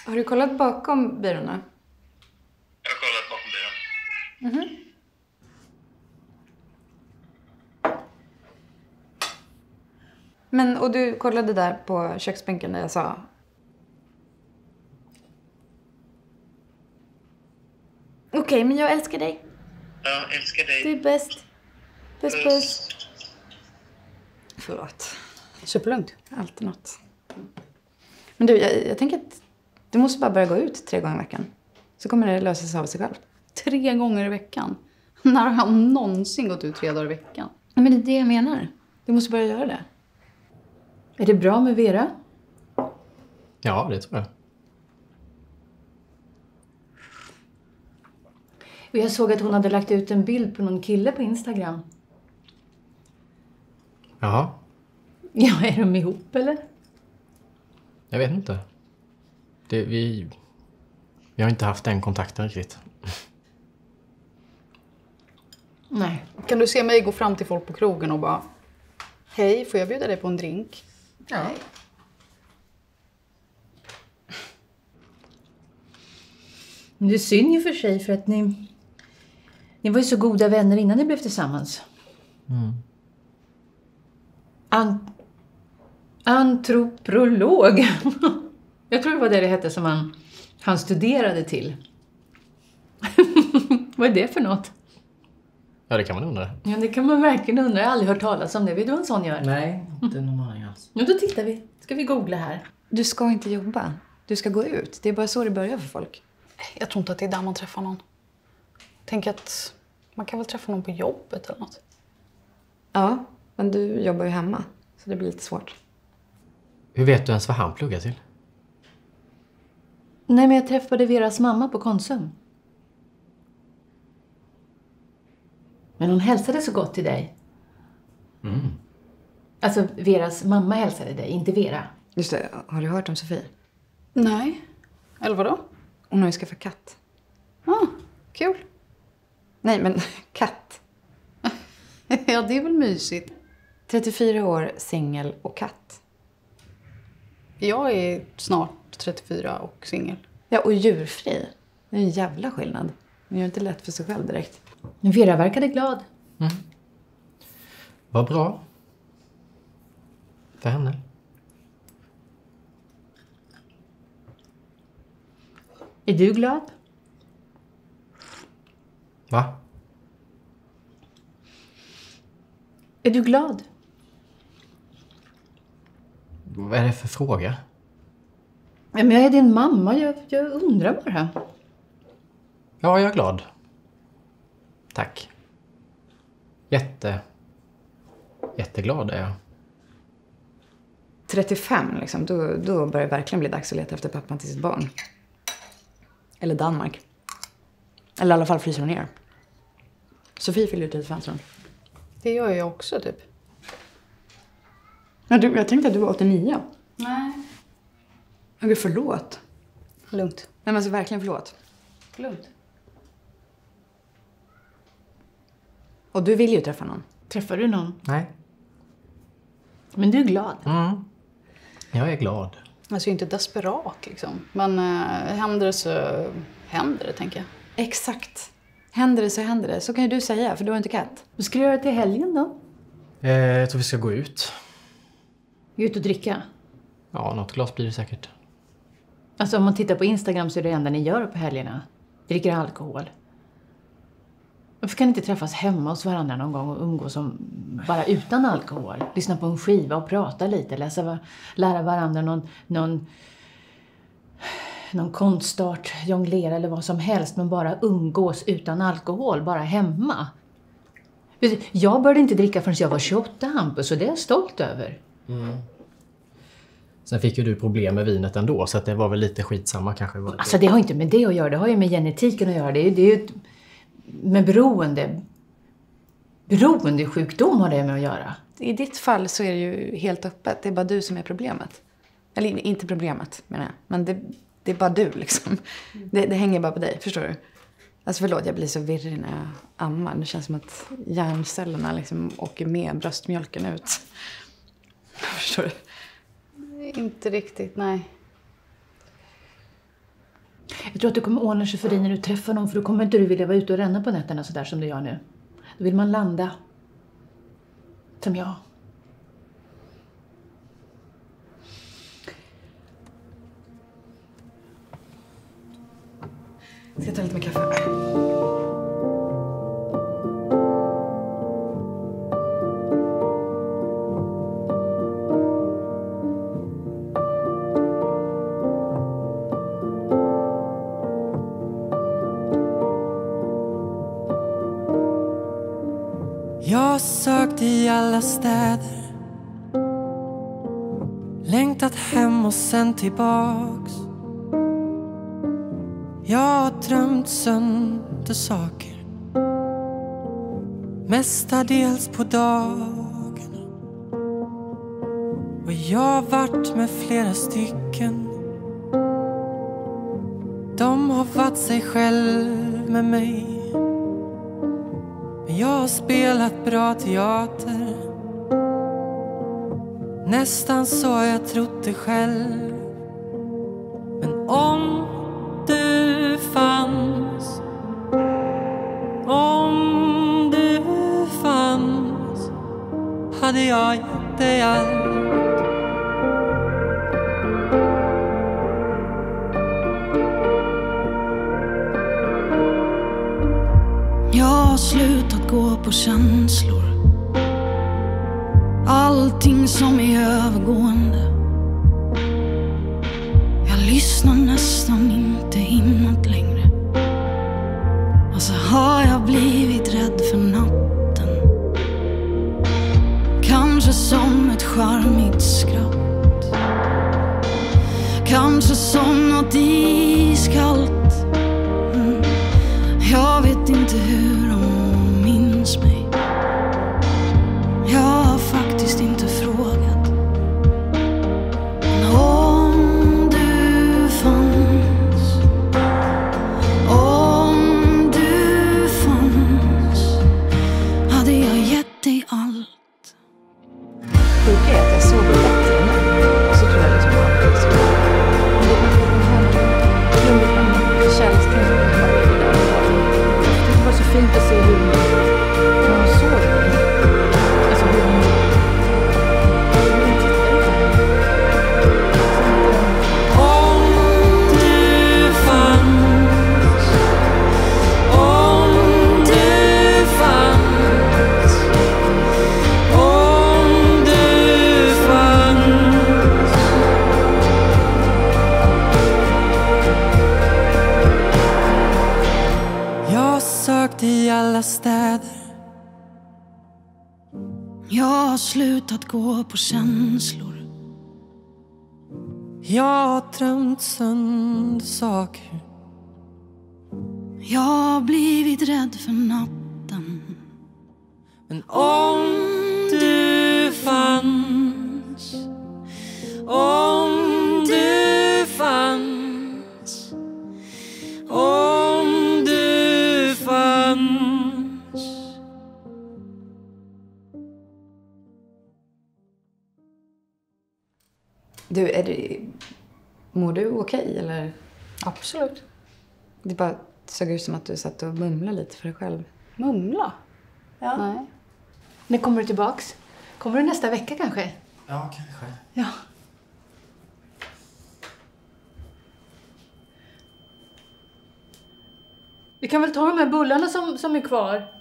Har du kollat bakom byråerna? Jag har kollat bakom byrån. Mhm. Men, och du kollade där på köksbänken när jag sa... Okej, men jag älskar dig. Jag älskar dig. Du är bäst. Puss, puss. Förlåt. Superlugnt. Alltid något. Men du, jag tänker att du måste bara börja gå ut 3 gånger i veckan. Så kommer det lösa sig av sig själv. 3 gånger i veckan? När har han någonsin gått ut 3 dagar i veckan? Men det är det jag menar. Du måste börja göra det. Är det bra med Vera? Ja, det tror jag. Och jag såg att hon hade lagt ut en bild på någon kille på Instagram. Jaha. Ja, är de ihop eller? Jag vet inte. Vi har inte haft den kontakten riktigt. Nej. Kan du se mig gå fram till folk på krogen och bara... Hej, får jag bjuda dig på en drink? Ja. Det är synd ju för sig för att ni var ju så goda vänner innan ni blev tillsammans. Mm. Antropolog. Jag tror det var det hette som han studerade till. Vad är det för något? Ja, det kan man undra. Ja, det kan man verkligen undra. Jag har aldrig hört talas om det. Vet du vad en sån gör? Nej, inte någon aning alls. Ja, då tittar vi. Ska vi googla här? Du ska inte jobba. Du ska gå ut. Det är bara så det börjar för folk. Jag tror inte att det är där man träffar någon. Tänk att man kan väl träffa någon på jobbet eller något. Ja, men du jobbar ju hemma. Så det blir lite svårt. Hur vet du ens vad han pluggar till? Nej, men jag träffade Veras mamma på Konsum. Men hon hälsade så gott till dig. Mm. Alltså, Veras mamma hälsade dig, inte Vera. Just det, har du hört om Sofie? Nej. Eller vadå? Hon har ju skaffat katt. Kul. Nej, men katt. Ja, det är väl mysigt. 34 år, singel och katt. Jag är snart 34 och singel. Ja, och djurfri. Det är en jävla skillnad. Hon gör inte lätt för sig själv direkt. Men Vera verkade glad. Mm. Vad bra. För henne. Är du glad? Va? Är du glad? Vad är det för fråga? Ja, men jag är din mamma. Jag undrar bara. Ja, jag är glad. Tack. Jätteglad är jag. 35 liksom. Då börjar det verkligen bli dags att leta efter pappan till sitt barn. Eller Danmark. Eller i alla fall fryser hon ner. Sofie fyller ut 35 sen. Det gör jag också typ. Ja, jag tänkte att du var 89. Nej. Okej, förlåt. Lugnt. Nej, men alltså verkligen förlåt. Lugnt. Och du vill ju träffa någon. Träffar du någon? Nej. Men du är glad. Mm. Jag är glad. Alltså inte desperat liksom. Men händer det så händer det, tänker jag. Exakt. Händer det så händer det. Så kan ju du säga, för du har inte katt. Vad ska du göra till helgen då? Jag tror vi ska gå ut. Ut och dricka? Ja, något glas blir det säkert. Alltså om man tittar på Instagram så är det enda ni gör på helgerna. Dricker alkohol. Varför kan ni inte träffas hemma hos varandra någon gång och umgås som bara utan alkohol? Lyssna på en skiva och prata lite. Lära varandra någon konstart, jonglera eller vad som helst. Men bara umgås utan alkohol, bara hemma. Jag började inte dricka förrän jag var 28, Hampus, och det är jag stolt över. Mm. Sen fick ju du problem med vinet ändå, så att det var väl lite skitsamma kanske. Alltså det har inte med det att göra, det har ju med genetiken att göra. Det är ju med beroendesjukdom har det med att göra. I ditt fall så är det ju helt öppet, det är bara du som är problemet. Eller inte problemet menar jag, men det är bara du liksom. Det hänger bara på dig, förstår du? Alltså förlåt, jag blir så virrig när jag ammar. Det känns som att hjärncellerna liksom åker med bröstmjölken ut. Förstår du? Inte riktigt, nej. Jag tror att det kommer ordna sig för dig när du träffar någon, för då kommer inte du vilja vara ute och ränna på nätterna så där som du gör nu. Då vill man landa. Som jag. Ska jag ta lite mer kaffe? Jag sökt i alla städer, längtat hem och sen tillbaks. Jag har drömt sönder saker, mestadels på dagarna. Och jag har varit med flera stycken. De har varit sig själv med mig. Men jag har spelat bra teater, nästan så jag trott det själv. Men om du fanns, hade jag gett dig allt. Jag har slutat gå på känslor. Allting som är övergående. Jag lyssnar nästan inte inåt längre. Och så har jag blivit rädd för natten. Kanske som ett charmigt skratt. Kanske som något iskallt. Jag vet inte hur de minns mig. Jag har faktiskt inte frågat. Men om du fanns, hade jag gett dig allt. Sjuka är att jag sover bättre nu. Så tror jag liksom att det är så. Det var så fint att se hur man såg det. Alltså hur man... Om du fanns, om du fanns, om du fanns. Jag sökte i alla städer. Jag har slutat gå på känslor. Jag har drömt sönder saker. Jag har blivit rädd för natten. Men om du fanns, om du fanns, om du fanns. Du, mår du okej, eller? Absolut. Det bara såg ut som att du satt och mumlade lite för dig själv. Mumla? Ja. Nej. När kommer du tillbaks? Kommer du nästa vecka kanske? Ja, kanske. Ja. Vi kan väl ta de här bullarna som är kvar.